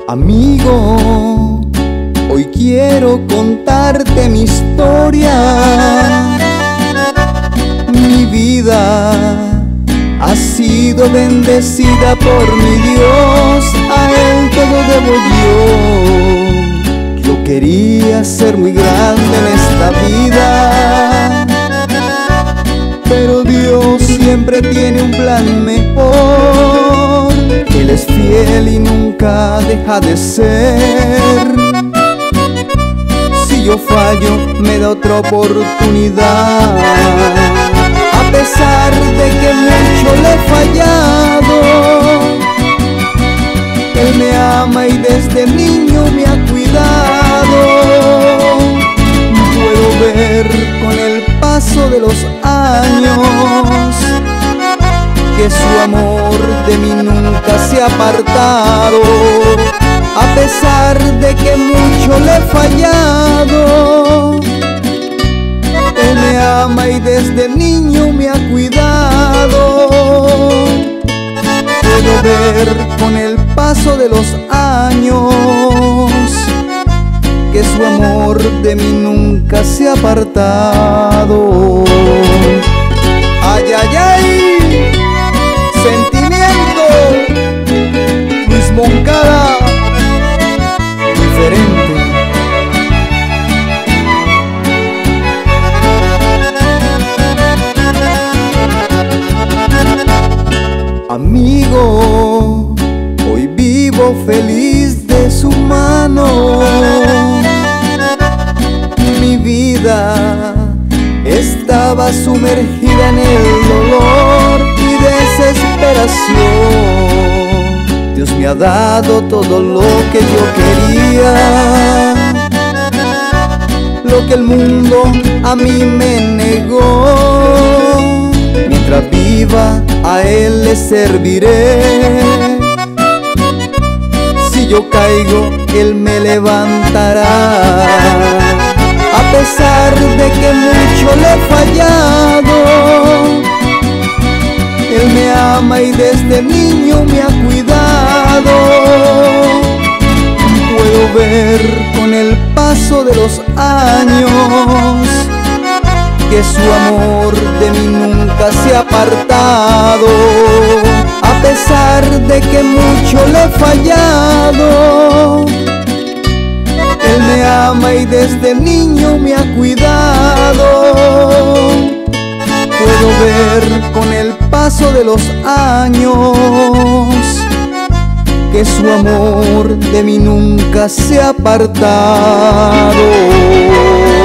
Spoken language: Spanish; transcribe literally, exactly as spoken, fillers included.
Amigo, hoy quiero contarte mi historia. Mi vida ha sido bendecida por mi Dios, a Él todo debo yo. Yo quería ser muy grande en esta vida, pero Dios siempre tiene un plan mejor. Él es fiel y nunca deja de ser. Si yo fallo, me da otra oportunidad. A pesar de que mucho le he fallado, Él me ama y desde niño me ha cuidado. Puedo ver con el paso de los años que su amor de mí nunca se ha apartado. A pesar de que mucho le he fallado, Él me ama y desde niño me ha cuidado. Puedo ver con el paso de los años que su amor de mí nunca se ha apartado. ¡Ay, ay, ay! Sentimiento, Luis Moncada, diferente. Amigo, hoy vivo feliz de su mano. Mi vida estaba sumergida en el dolor y desesperación. Dios me ha dado todo lo que yo quería, lo que el mundo a mí me negó. Mientras viva, a Él le serviré. Si yo caigo, Él me levantará. A pesar de que mucho le he fallado, Él me ama y desde niño me ha cuidado. Puedo ver con el paso de los años que su amor de mí nunca se ha apartado. A pesar de que mucho le he fallado, Él me ama y desde niño me ha cuidado. Puedo ver con el paso de los años que su amor de mí nunca se ha apartado.